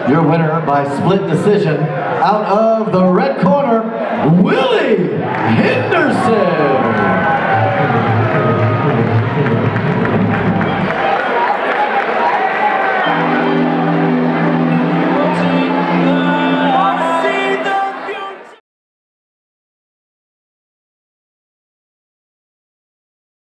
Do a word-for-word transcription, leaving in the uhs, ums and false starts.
Your winner by split decision, out of the red corner, Willie Henderson.